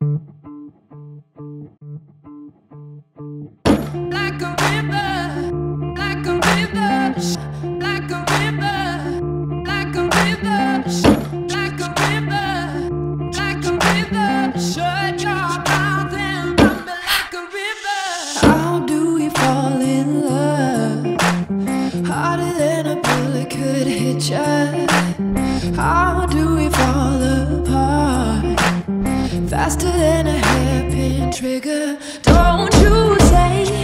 Like a river, like a river, like a river, like a river, like a river, like a river. Shut your mouth and run me like a river. How do we fall in love? Harder than a bullet could hit ya. How do we fall apart? Faster than a hairpin trigger. Don't you say